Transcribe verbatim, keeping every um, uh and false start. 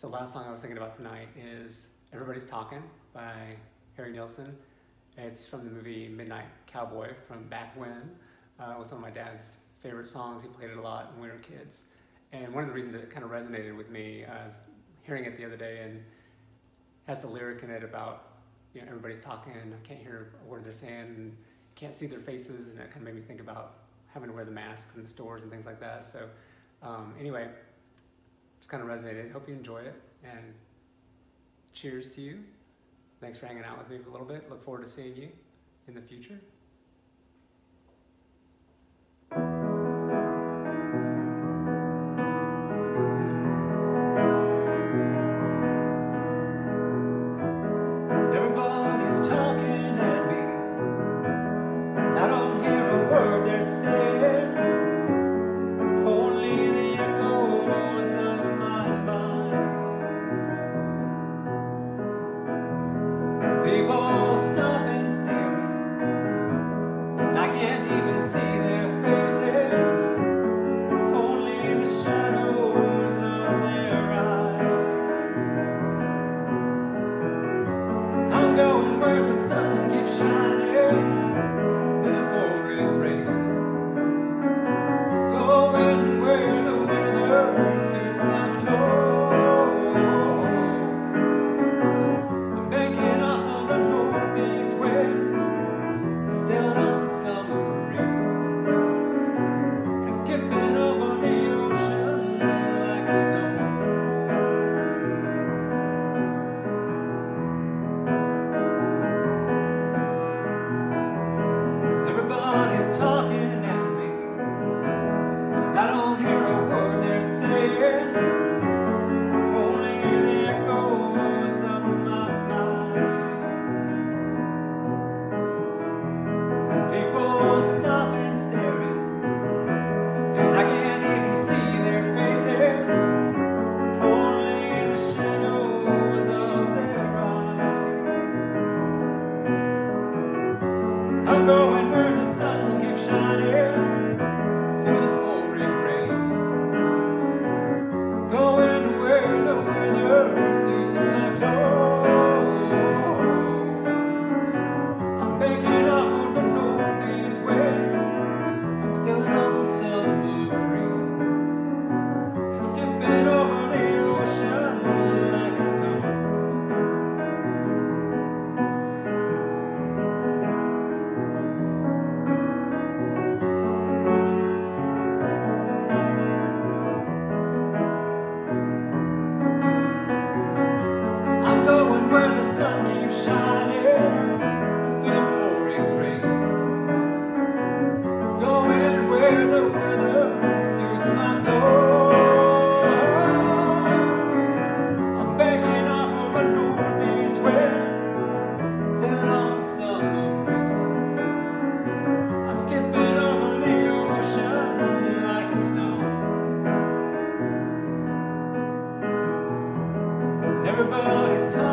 So the last song I was thinking about tonight is Everybody's Talkin' by Nilsson. It's from the movie Midnight Cowboy from back when. Uh, it was one of my dad's favorite songs. He played it a lot when we were kids. And one of the reasons it kind of resonated with me uh, is hearing it the other day, and has the lyric in it about, you know, everybody's talking, I can't hear a word they're saying, and can't see their faces, and it kind of made me think about having to wear the masks in the stores and things like that. So um, anyway, just kind of resonated. Hope you enjoy it, and cheers to you. Thanks for hanging out with me for a little bit. Look forward to seeing you in the future. Everybody's talking at me. I don't hear a word they're saying. Only the echoes of my mind. People stop and stare, and I can't even see their faces. Only the shadows of their eyes. I'm going where the sun keeps shining through the pouring rain. Going where the weather suits my clothes. I'm banking off of the northeast winds, sailing on summer breeze, and skipping over the ocean like a stone. Everybody's talking at me, and I don't hear a word they're saying. Only the echoes of my mind. People stop and staring, and I can't even see their faces. Only the shadows of their eyes. I'm going where the sun keeps shining through the pouring rain. Going where the weather suits my clothes. I'm banking off of the northeast winds. I'm sailing on summer breeze, and skipping over the ocean like a stone. I'm going where the sun keeps shining through the pouring rain. Going where the weather suits my clothes. I'm banking off of the northeast winds, sailing on summer breeze. I'm skipping over the ocean like a stone. Everybody's talking.